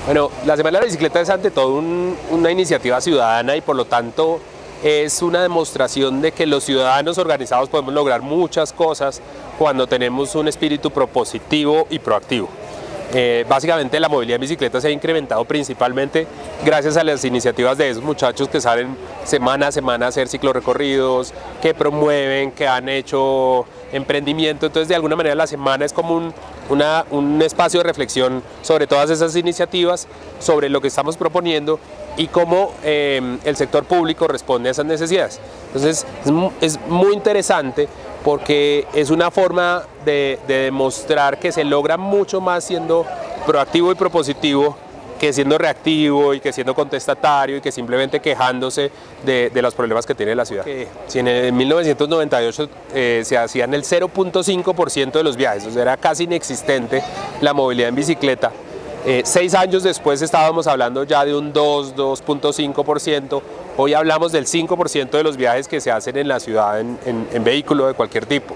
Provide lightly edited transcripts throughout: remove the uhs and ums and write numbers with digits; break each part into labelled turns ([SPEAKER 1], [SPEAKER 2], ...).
[SPEAKER 1] Bueno, la Semana de la Bicicleta es ante todo una iniciativa ciudadana y por lo tanto es una demostración de que los ciudadanos organizados podemos lograr muchas cosas cuando tenemos un espíritu propositivo y proactivo. Básicamente la movilidad en bicicleta se ha incrementado principalmente gracias a las iniciativas de esos muchachos que salen semana a semana a hacer ciclorrecorridos, que promueven, que han hecho emprendimiento. Entonces de alguna manera la semana es como un espacio de reflexión sobre todas esas iniciativas, sobre lo que estamos proponiendo y cómo el sector público responde a esas necesidades. Entonces es muy interesante porque es una forma de demostrar que se logra mucho más siendo proactivo y propositivo que siendo reactivo y que siendo contestatario y que simplemente quejándose de los problemas que tiene la ciudad. Si en 1998 se hacían el 0.5% de los viajes, o sea, era casi inexistente la movilidad en bicicleta, 6 años después estábamos hablando ya de un 2.5%, hoy hablamos del 5% de los viajes que se hacen en la ciudad en vehículo de cualquier tipo.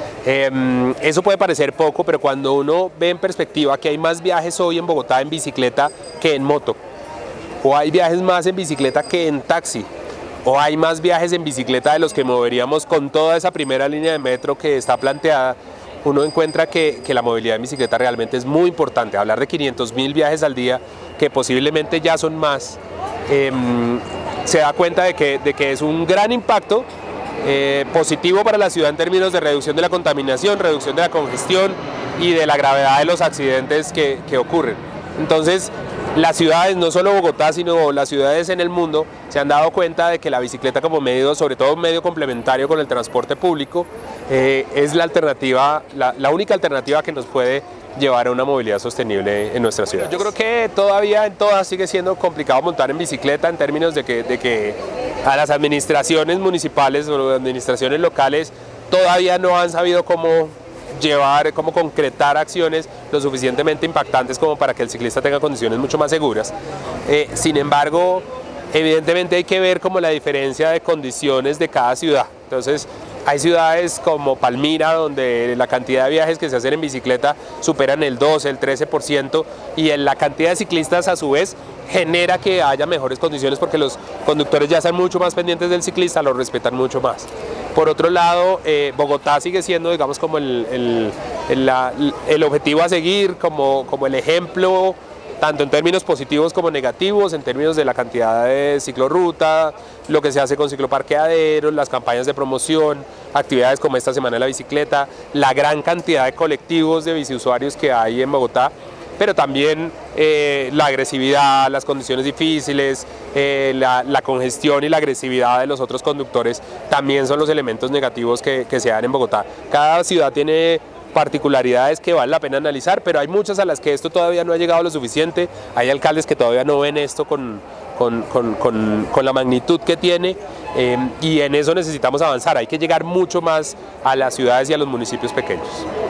[SPEAKER 1] Eso puede parecer poco, pero cuando uno ve en perspectiva que hay más viajes hoy en Bogotá en bicicleta que en moto, o hay viajes más en bicicleta que en taxi, o hay más viajes en bicicleta de los que moveríamos con toda esa primera línea de metro que está planteada, uno encuentra que la movilidad en bicicleta realmente es muy importante. Hablar de 500.000 viajes al día, que posiblemente ya son más, se da cuenta de que es un gran impacto positivo para la ciudad en términos de reducción de la contaminación, reducción de la congestión y de la gravedad de los accidentes que ocurren. Entonces, las ciudades, no solo Bogotá, sino las ciudades en el mundo, se han dado cuenta de que la bicicleta como medio, sobre todo un medio complementario con el transporte público, es la alternativa, la única alternativa que nos puede llevar a una movilidad sostenible en nuestra ciudad. Yo creo que todavía en todas sigue siendo complicado montar en bicicleta en términos de que a las administraciones municipales o administraciones locales todavía no han sabido cómo concretar acciones lo suficientemente impactantes como para que el ciclista tenga condiciones mucho más seguras. Sin embargo, evidentemente hay que ver como la diferencia de condiciones de cada ciudad. Entonces, hay ciudades como Palmira, donde la cantidad de viajes que se hacen en bicicleta superan el 12, el 13%, y la cantidad de ciclistas a su vez genera que haya mejores condiciones porque los conductores ya están mucho más pendientes del ciclista, lo respetan mucho más. Por otro lado, Bogotá sigue siendo, digamos, como el objetivo a seguir, como el ejemplo, tanto en términos positivos como negativos, en términos de la cantidad de ciclorruta, lo que se hace con cicloparqueaderos, las campañas de promoción, actividades como esta Semana de la Bicicleta, la gran cantidad de colectivos de biciusuarios que hay en Bogotá, pero también la agresividad, las condiciones difíciles, la congestión y la agresividad de los otros conductores también son los elementos negativos que se dan en Bogotá. Cada ciudad tiene particularidades que vale la pena analizar, pero hay muchas a las que esto todavía no ha llegado lo suficiente. Hay alcaldes que todavía no ven esto con la magnitud que tiene, y en eso necesitamos avanzar. Hay que llegar mucho más a las ciudades y a los municipios pequeños.